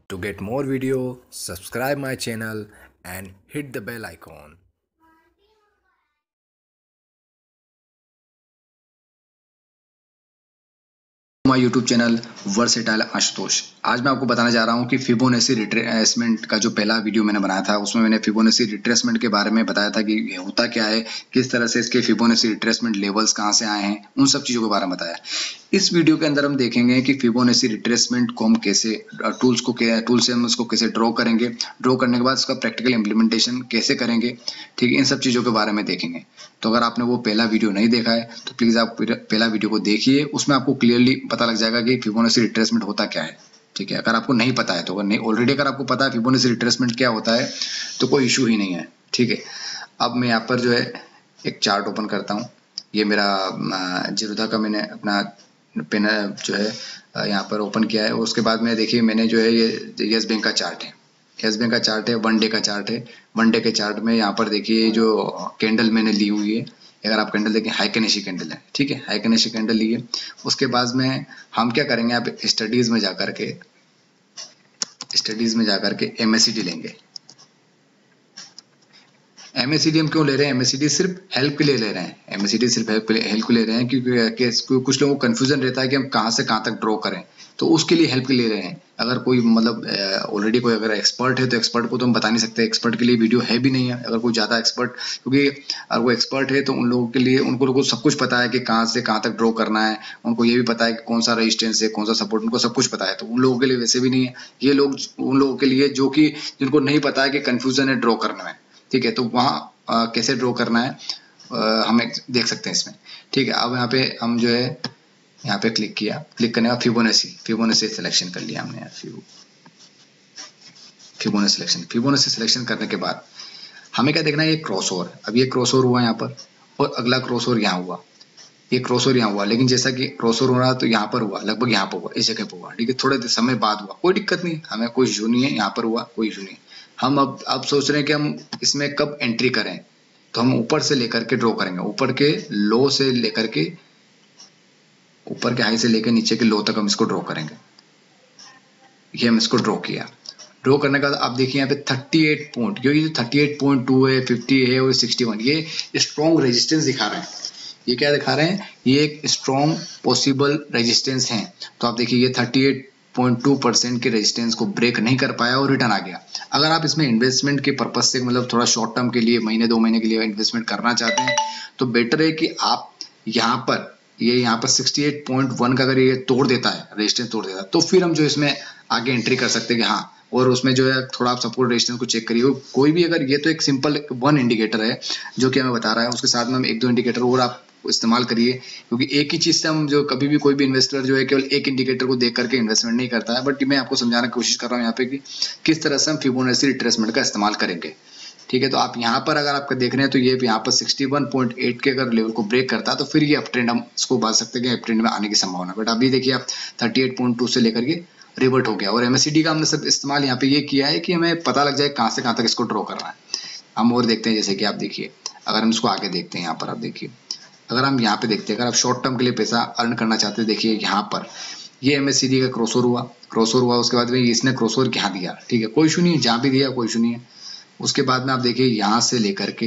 To get more video, subscribe my channel and hit the bell icon. My YouTube channel versatile Ashutosh. आज मैं आपको बताने जा रहा हूं कि फिबोनाची रिट्रेसमेंट का जो पहला वीडियो मैंने बनाया था उसमें मैंने फिबोनाची रिट्रेसमेंट के बारे में बताया था कि ये होता क्या है, किस तरह से इसके फिबोनाची रिट्रेसमेंट लेवल्स कहां से आए हैं, उन सब चीज़ों के बारे में बताया। इस वीडियो के अंदर हम देखेंगे कि फिबोनाची रिट्रेसमेंट को हम कैसे टूल से हम उसको कैसे ड्रॉ करेंगे, ड्रॉ करने के बाद उसका प्रैक्टिकल इम्प्लीमेंटेशन कैसे करेंगे, ठीक है, इन सब चीज़ों के बारे में देखेंगे। तो अगर आपने वो पहला वीडियो नहीं देखा है तो प्लीज़ आप पहला वीडियो को देखिए, उसमें आपको क्लियरली पता लग जाएगा कि फिबोनाची रिट्रेसमेंट होता क्या है। ठीक है, अगर आपको नहीं पता है तो अगर नहीं ऑलरेडी अगर आपको पता है फिबोनाची रिट्रेसमेंट क्या होता है तो कोई इशू ही नहीं है। ठीक है, अब मैं यहाँ पर जो है एक चार्ट ओपन करता हूँ। ये मेरा जिरोधा का मैंने अपना पेन जो है यहाँ पर ओपन किया है। उसके बाद में देखिए मैंने जो है ये यस बैंक का चार्ट है, यस बैंक का चार्ट है, वन डे का चार्ट है। वन डे के चार्ट में यहाँ पर देखिए जो कैंडल मैंने ली हुई है, अगर आप कैंडल देखें हाइकेनेशी कैंडल है, ठीक है, हाइकेनेशी कैंडल ली है। उसके बाद में हम क्या करेंगे, आप स्टडीज में जाकर के एमएसीडी लेंगे। एमएसीडी हम क्यों ले रहे हैं? एमएसीडी सिर्फ हेल्प के लिए ले रहे हैं, एमएसीडी सिर्फ हेल्प के लिए रहे हैं क्योंकि कुछ लोगों को कंफ्यूजन रहता है कि हम कहाँ से कहाँ तक ड्रॉ करें, तो उसके लिए हेल्प के लिए रहे हैं। अगर कोई मतलब ऑलरेडी कोई अगर एक्सपर्ट है तो एक्सपर्ट को तो हम बता नहीं सकते, एक्सपर्ट के लिए वीडियो है भी नहीं है। अगर कोई ज़्यादा एक्सपर्ट, क्योंकि अगर वो एक्सपर्ट है तो उन लोगों के लिए उनको सब कुछ पता है कि कहाँ से कहाँ तक ड्रॉ करना है, उनको ये भी पता है कि कौन सा रेजिस्टेंस है, कौन सा सपोर्ट, उनको सब कुछ पता है। तो उन लोगों के लिए वैसे भी नहीं है। ये लोग उन लोगों के लिए जो कि जिनको नहीं पता है कि कन्फ्यूजन है ड्रॉ करने में, ठीक है, तो वहाँ कैसे ड्रॉ करना है हम देख सकते हैं इसमें। ठीक है, अब यहाँ पे हम जो है यहाँ पे क्लिक किया, क्लिक करने का फिबोनाची सिलेक्शन कर लिया हमने। फिबोनाची सिलेक्शन करने के बाद हमें क्या देखना है, ये क्रॉसओवर। अब ये क्रॉसओवर हुआ यहाँ पर और अगला क्रॉसओवर यहाँ हुआ, ये क्रॉसओवर यहाँ हुआ, लेकिन जैसा कि क्रॉसओवर हो रहा तो यहाँ पर हुआ, लगभग यहाँ पर हुआ, इस जगह पर हुआ, ठीक है, थोड़े समय बाद हुआ, कोई दिक्कत नहीं, हमें कोई इशू नहीं है, यहाँ पर हुआ कोई इशू नहीं। हम अब सोच रहे हैं कि हम इसमें कब एंट्री करें, तो हम ऊपर से लेकर के ड्रॉ करेंगे, ऊपर के लो से लेकर के, ऊपर के हाई से लेकर नीचे के लो तक हम इसको ड्रॉ करेंगे। ये हम इसको ड्रॉ किया, ड्रॉ करने का आप देखिए यहाँ पे 38 पॉइंट, क्योंकि जो 38.2 है, 50 है और 61, ये स्ट्रॉन्ग रेजिस्टेंस दिखा रहे हैं। ये क्या दिखा रहे हैं? ये एक स्ट्रॉन्ग पॉसिबल रेजिस्टेंस है। तो आप देखिए ये 38.2% के रेजिस्टेंस को ब्रेक नहीं कर पाया और रिटर्न आ गया। अगर आप इसमें इन्वेस्टमेंट के पर्पज से मतलब थोड़ा शॉर्ट टर्म के लिए महीने 2 महीने के लिए इन्वेस्टमेंट करना चाहते हैं तो बेटर है कि आप यहाँ पर 68.1 का अगर ये तोड़ देता है, रेजिस्टेंस तोड़ देता है, तो फिर हम जो इसमें आगे एंट्री कर सकते हैं कि हाँ, और उसमें जो है थोड़ा आप सपोर्ट रेजिस्टेंस को चेक करिए। कोई भी अगर ये तो एक सिंपल वन इंडिकेटर है जो कि हमें बता रहा है, उसके साथ में हम 1-2 इंडिकेटर और आप इस्तेमाल करिए, क्योंकि एक ही चीज से हम जो कभी भी कोई भी इन्वेस्टर जो है केवल एक इंडिकेटर को देख करके इन्वेस्टमेंट नहीं करता है। बट मैं आपको समझाने की कोशिश कर रहा हूँ यहाँ पे कि किस तरह से हम फिबोनाची रिट्रेसमेंट का इस्तेमाल करेंगे। ठीक है, तो आप यहाँ पर अगर आपका देख रहे हैं तो ये यहाँ पर 61.8 के अगर लेवल को ब्रेक करता है तो फिर ये अप ट्रेंड हम इसको बात सकते हैं कि अप ट्रेंड में आने की संभावना। बट अभी देखिए आप 38.2 से लेकर के रिवर्ट हो गया, और एमएसीडी का हमने सब इस्तेमाल यहाँ पे ये किया है कि हमें पता लग जाए कहाँ से कहाँ तक इसको ड्रॉ करना है। हम और देखते हैं, जैसे कि आप देखिए अगर हम इसको आगे देखते हैं, यहाँ पर आप देखिए, अगर हम यहाँ पे देखते हैं, अगर आप शॉर्ट टर्म के लिए पैसा अर्न करना चाहते हैं, देखिए यहाँ पर ये एमएसीडी का क्रॉसओवर हुआ, उसके बाद में इसने क्रॉसओवर यहाँ दिया, ठीक है, कोई इशू नहीं है, जहाँ भी दिया कोई इशू नहीं है। उसके बाद में आप देखिए यहाँ से लेकर के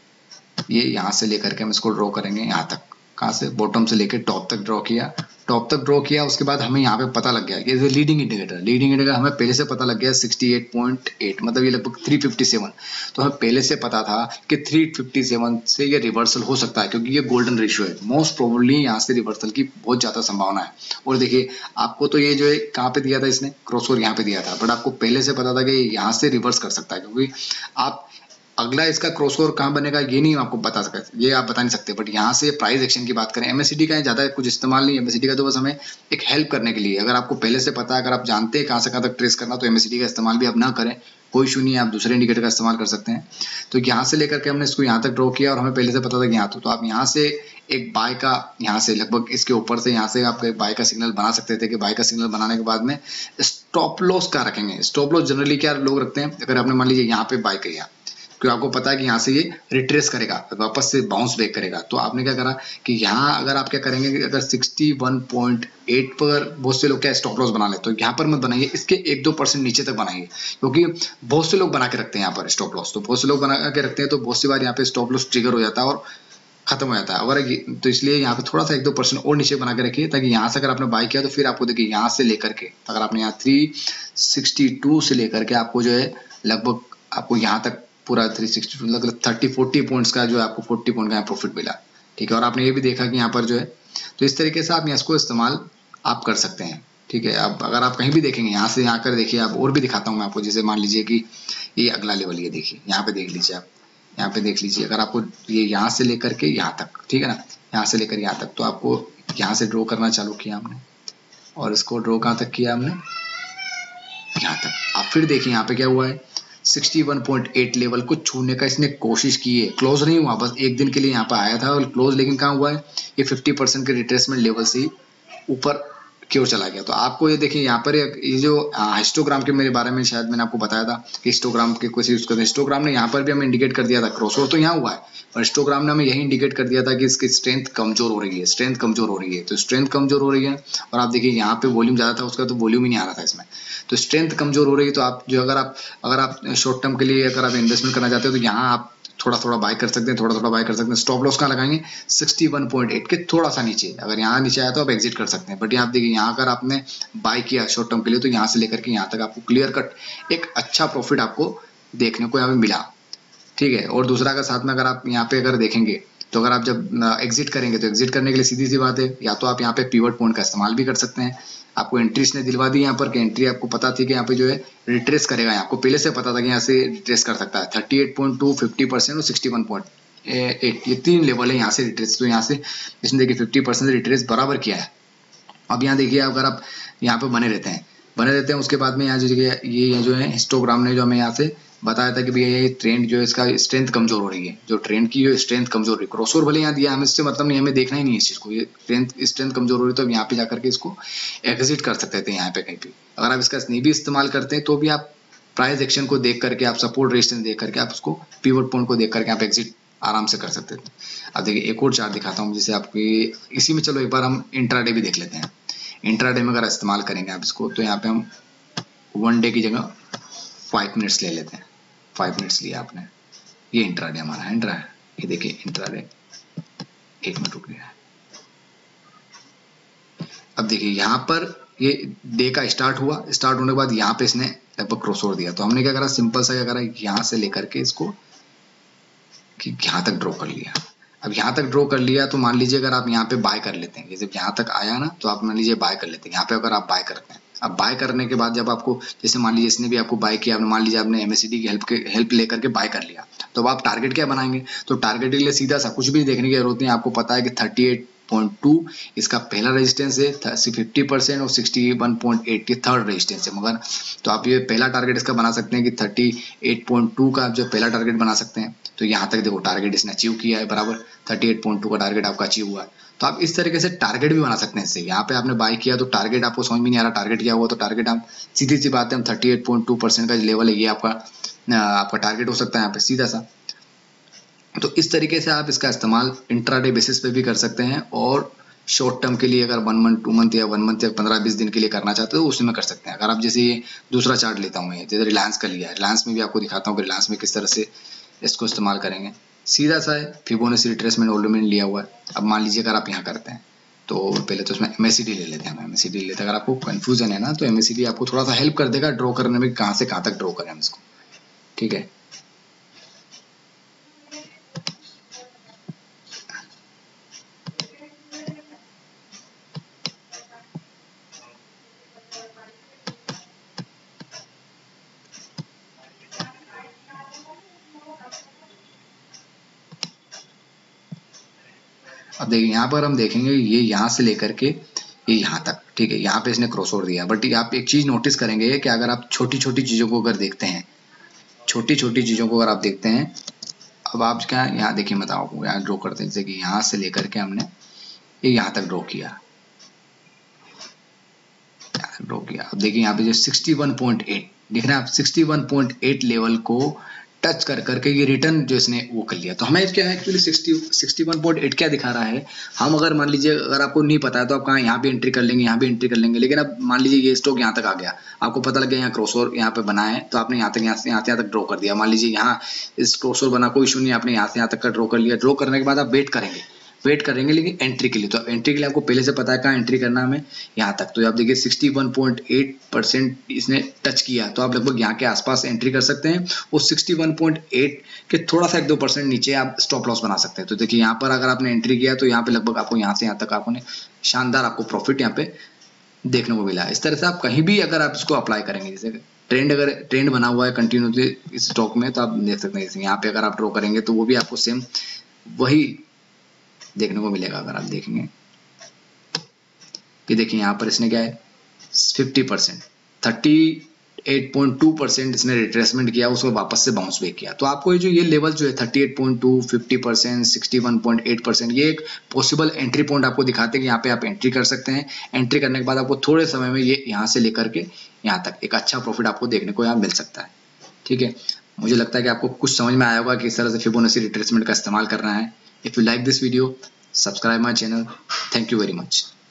हम इसको ड्रॉ करेंगे यहाँ तक, कहाँ से, बॉटम से लेकर टॉप तक ड्रॉ किया, उसके बाद हमें यहाँ पे पता लग गया ये लीडिंग इंडिकेटर हमें पहले से पता लग गया 68.8, मतलब ये लगभग 357। तो हमें पहले से पता था कि 357 से ये रिवर्सल हो सकता है, क्योंकि ये गोल्डन रेशियो है, मोस्ट प्रोबेबली यहाँ से रिवर्सल की बहुत ज्यादा संभावना है। और देखिए आपको तो ये जो है कहाँ पे दिया था, इसने क्रॉसओवर यहाँ पे दिया था, बट आपको पहले से पता था कि यहाँ से रिवर्स कर सकता है, क्योंकि आप अगला इसका क्रॉसओवर कहाँ बनेगा ये नहीं आपको बता सकते, ये आप बता नहीं सकते। बट यहाँ से प्राइस एक्शन की बात करें, एमएसीडी का ज्यादा कुछ इस्तेमाल नहीं है, एमएसीडी का तो बस हमें एक हेल्प करने के लिए, अगर आपको पहले से पता है, अगर आप जानते हैं कहाँ से कहाँ तक ट्रेस करना, तो एमएसीडी का इस्तेमाल भी आप ना करें, कोई इशू नहीं है, आप दूसरे इंडिकेटर का इस्तेमाल कर सकते हैं। तो यहाँ से लेकर के हमने इसको यहाँ तक ड्रॉ किया और हमें पहले से पता था कि यहाँ तो आप यहाँ से एक बाय का, यहाँ से लगभग इसके ऊपर से यहाँ से आप एक बाय का सिग्नल बना सकते थे, कि बाय का सिग्नल बनाने के बाद में स्टॉप लॉस क्या रखेंगे। स्टॉप लॉस जनरली क्या लोग रखते हैं, अगर आपने मान लीजिए यहाँ पे बाय किया, क्योंकि आपको पता है कि यहाँ से ये रिट्रेस करेगा, वापस से बाउंस बैक करेगा। तो आपने क्या करा कि यहाँ अगर आप क्या करेंगे कि अगर 61.8 पर बहुत से लोग क्या स्टॉप लॉस बना ले, तो यहाँ पर मत बनाइए, इसके 1-2% नीचे तक बनाइए, क्योंकि बहुत से लोग बना के रखते हैं यहाँ पर स्टॉप लॉस। तो बहुत से लोग बना के रखते हैं तो बहुत सी बार यहाँ पे स्टॉप लॉस ट्रिगर हो जाता है और खत्म हो जाता है। अगर तो इसलिए यहाँ पे थोड़ा सा 1-2% और नीचे बना के रखिए, ताकि यहाँ से अगर आपने बाई किया तो फिर आपको देखिए यहाँ से लेकर के अगर आपने यहाँ 362 से लेकर के आपको जो है लगभग आपको यहाँ तक पूरा 362 लगभग 30-40 पॉइंट्स का जो है आपको 40 पॉइंट का प्रॉफिट मिला। ठीक है, और आपने ये भी देखा कि यहाँ पर जो है, तो इस तरीके से आप इसको इस्तेमाल आप कर सकते हैं। ठीक है, अब अगर आप कहीं भी देखेंगे यहाँ से यहाँ कर देखिए, आप और भी दिखाता हूँ मैं आपको। जैसे मान लीजिए कि ये अगला लेवल, ये देखिए यहाँ पे देख लीजिए, आप यहाँ पे देख लीजिए, अगर आपको ये यहाँ से लेकर के यहाँ तक, ठीक है ना, यहाँ से लेकर यहाँ तक, तो आपको यहाँ से ड्रॉ करना चालू किया हमने और इसको ड्रॉ कहाँ तक किया हमने, यहाँ तक। आप फिर देखिए यहाँ पे क्या हुआ है, 61.8 लेवल को छूने का इसने कोशिश की है, क्लोज नहीं हुआ, बस एक दिन के लिए यहाँ पे आया था और क्लोज, लेकिन कहाँ हुआ है, ये 50% के रिट्रेसमेंट लेवल से ही ऊपर की ओर चला गया। तो आपको ये देखिए यहाँ पर ये जो हिस्टोग्राम के मेरे बारे में शायद मैंने आपको बताया था कि हिस्टोग्राम के कुछ यूज करते हैं। हिस्टोग्राम ने यहाँ पर भी हमें इंडिकेट कर दिया था, क्रॉसओवर तो यहाँ हुआ है, और हिस्टोग्राम ने हमें यही इंडिकेट कर दिया था कि इसकी स्ट्रेंथ कमजोर हो रही है, स्ट्रेंथ कमजोर हो रही है। तो स्ट्रेंथ कमजोर हो रही है, और आप देखिए यहाँ पे वॉल्यूम ज्यादा था उसका, तो वॉल्यूम ही नहीं आ रहा था इसमें। तो स्ट्रेंथ कमजोर हो रही है, तो आप जो अगर आप शॉर्ट टर्म के लिए अगर आप इन्वेस्टमेंट करना चाहते हो, तो यहाँ आप थोड़ा थोड़ा बाय कर सकते हैं, थोड़ा थोड़ा बाय कर सकते हैं। स्टॉप लॉस कहाँ लगाएंगे, 61.8 के थोड़ा सा नीचे, अगर यहाँ नीचे आया तो आप एग्जिट कर सकते हैं। बट यहाँ आप देखिए, यहाँ अगर आपने बाय किया शॉर्ट टर्म के लिए, तो यहाँ से लेकर के यहाँ तक आपको क्लियर कट एक अच्छा प्रॉफिट आपको देखने को यहाँ पे मिला। ठीक है, और दूसरा अगर साथ में अगर आप यहाँ पे अगर देखेंगे, तो अगर आप जब एग्जिट करेंगे, तो एग्जिट करने के लिए सीधी सी बात है, या तो आप यहाँ पे पिवट पॉइंट का इस्तेमाल भी कर सकते हैं। आपको एंट्री इसने दिलवा दी यहाँ पर, कि एंट्री आपको पता थी कि यहाँ पे जो है रिट्रेस करेगा, आपको पहले से पता था कि यहाँ से रिट्रेस कर सकता है 38.2, 50% और 61.8, ये 3 लेवल है यहाँ से रिट्रेस। तो यहाँ से इसने देखिए 50% रिट्रेस बराबर किया है। अब यहाँ देखिए, अगर आप यहाँ पे बने रहते हैं उसके बाद में यहाँ जो ये जो है हिस्टोग्राम ने जो हमें यहाँ से बताया था कि भैया ये ट्रेंड जो है इसका स्ट्रेंथ कमजोर हो रही है, जो ट्रेंड की जो स्ट्रेंथ कमजोर हो रही है, क्रॉसओवर भले यहाँ दिया, हमें इससे मतलब नहीं, हमें देखना ही नहीं है इस चीज को, ये स्ट्रेंथ कमजोर हो रही है, तो यहाँ पे जाकर के इसको एग्जिट कर सकते थे यहाँ पे कहीं पे। अगर आप इसका नहीं भी इस्तेमाल करते हैं तो भी आप प्राइस एक्शन को देख करके, आप सपोर्ट रेजिस्टेंस देख करके, आप उसको पिवट पॉइंट को देख करके आप एग्जिट आराम से कर सकते थे। अब देखिए एक और चार्ट दिखाता हूँ, जिसे आपकी इसी में, चलो एक बार हम इंट्राडे भी देख लेते हैं। इंट्राडे में अगर इस्तेमाल करेंगे आप इसको, तो यहाँ पे हम 1 डे की जगह 5 मिनट्स ले लेते हैं। 5 मिनट्स लिया आपने, ये इंट्राडे हमारा इंट्रा है, ये देखिए इंट्राडे, 1 मिनट रुक गया। अब देखिए यहाँ पर ये डे का स्टार्ट हुआ, स्टार्ट होने के बाद यहाँ पे इसने लगभग क्रॉसओवर दिया, तो हमने क्या करा, सिंपल सा क्या करा, यहाँ से लेकर के इसको कि यहाँ तक ड्रॉ कर लिया। अब यहाँ तक ड्रॉ कर लिया, तो मान लीजिए अगर आप यहाँ पे बाय कर लेते हैं, जैसे यहाँ तक आया ना, तो आप मान लीजिए बाय कर लेते हैं। यहाँ पे अगर आप बाय करते हैं, अब बाय करने के बाद जब आपको, जैसे मान लीजिए इसने भी आपको बाय किया, मान लीजिए आपने एमएसीडी की हेल्प लेकर के बाय कर लिया, तो अब आप टारगेट क्या बनाएंगे, तो टारगेट के लिए सीधा सा कुछ भी देखने की जरूरत नहीं, आपको पता है कि 38.2 इसका पहला रेजिस्टेंस है, 50% और 61.8 ये थर्ड रेजिस्टेंस है। मगर तो आप ये पहला टारगेट इसका बना सकते हैं कि 38.2 का जो पहला टारगेट बना सकते हैं। तो यहाँ तक देखो टारगेट इसने अचीव किया है, बराबर 38.2 का टारगेट आपका अचीव हुआ है। तो आप इस तरीके से टारगेट भी बना सकते हैं इससे। यहाँ पे आपने बाय किया, तो टारगेट आपको समझ में नहीं आ रहा टारगेट क्या हुआ, तो टारगेट हम सीधी सी बात है, हम 38.2% का जो लेवल है, ये आपका टारगेट हो सकता है यहाँ पे सीधा सा। तो इस तरीके से आप इसका इस्तेमाल इंट्राडे बेसिस पे भी कर सकते हैं, और शॉर्ट टर्म के लिए अगर 1 मंथ 2 मंथ या 1 मंथ या 15-20 दिन के लिए करना चाहते हो, तो उसमें कर सकते हैं। अगर आप जैसे ये दूसरा चार्ट लेता हूँ मैं, जैसे रिलायंस का लिया है, रिलायंस में भी आपको दिखाता हूँ कि रिलायंस में किस तरह से इसको इस्तेमाल करेंगे। सीधा सा है, फिबोनाची रिट्रेसमेंट ऑलरेडी लिया हुआ है। अब मान लीजिए अगर आप यहाँ करते हैं, तो पहले तो इसमें एमएसीडी ले लेते हैं, एमएसीडी लेते हैं। अगर आपको कंफ्यूजन है ना, तो एमएसीडी आपको थोड़ा सा हेल्प कर देगा ड्रॉ करने में, कहाँ से कहाँ तक ड्रॉ करें हम इसको। ठीक है, अब देखिए यहाँ पर हम देखेंगे, ये यहाँ से लेकर के ये यहाँ तक, ठीक है, यहाँ पे इसने क्रॉसओवर दिया। बट आप एक चीज नोटिस करेंगे कि अगर आप छोटी छोटी चीजों को अगर देखते हैं, छोटी छोटी चीजों को अगर आप देखते हैं, अब आप क्या यहाँ देखिए, मैं आपको यहाँ ड्रॉ करते हैं, जैसे कि यहाँ से लेकर के हमने ये यहाँ तक ड्रॉ किया, अब देखिए यहाँ पे जो 61.8 दिख रहा है, आप 61.8 लेवल को टच कर करके ये रिटर्न जो इसने वो कर लिया। तो हमें क्या है एक्चुअली 61.8 क्या दिखा रहा है। हम अगर मान लीजिए अगर आपको नहीं पता है तो आप कहाँ यहाँ भी एंट्री कर लेंगे, यहाँ भी एंट्री कर लेंगे, लेकिन अब मान लीजिए ये स्टॉक यहाँ तक आ गया, आपको पता लग गया यहाँ क्रॉसओवर यहाँ पे बना है, तो आपने यहाँ से यहाँ तक ड्रॉ कर दिया। मान लीजिए यहाँ इस क्रॉसओवर बना, कोई इशू नहीं, आपने यहाँ से यहाँ तक का ड्रॉ कर लिया। ड्रॉ करने के बाद आप वेट करेंगे लेकिन एंट्री के लिए। तो एंट्री के लिए आपको पहले से पता है कहाँ एंट्री करना है हमें, यहाँ तक। तो आप देखिए 61.8% इसने टच किया, तो आप लगभग यहाँ के आसपास एंट्री कर सकते हैं। और 61.8 के थोड़ा सा 1-2% नीचे आप स्टॉप लॉस बना सकते हैं। तो देखिए यहाँ पर अगर आपने एंट्री किया तो यहाँ पे लगभग आपको यहाँ से यहाँ तक आपने शानदार आपको प्रॉफिट यहाँ पे देखने को मिला। इस तरह से आप कहीं भी अगर आप इसको अप्लाई करेंगे, जैसे अगर ट्रेंड बना हुआ है कंटिन्यूसली इस स्टॉक में, तो आप देख सकते हैं यहाँ पे अगर आप ड्रॉ करेंगे तो वो भी आपको सेम वही देखने को मिलेगा। अगर आप देखेंगे कि देखिए यहाँ पर इसने क्या है 50%, 38.2% इसने रिट्रेसमेंट किया, उसको वापस से बाउंस बैक किया। तो आपको ये लेवल जो है 38.2, 50%, 61.8%, ये एक पॉसिबल एंट्री पॉइंट आपको दिखाते हैं कि यहाँ पे आप एंट्री कर सकते हैं। एंट्री करने के बाद आपको थोड़े समय में ये यहाँ से लेकर के यहाँ तक एक अच्छा प्रॉफिट आपको देखने को यहाँ मिल सकता है। ठीक है, मुझे लगता है कि आपको कुछ समझ में आया होगा कि इस तरह से फिबोनाची रिट्रेसमेंट का इस्तेमाल करना है। If you like this video, subscribe my channel. Thank you very much.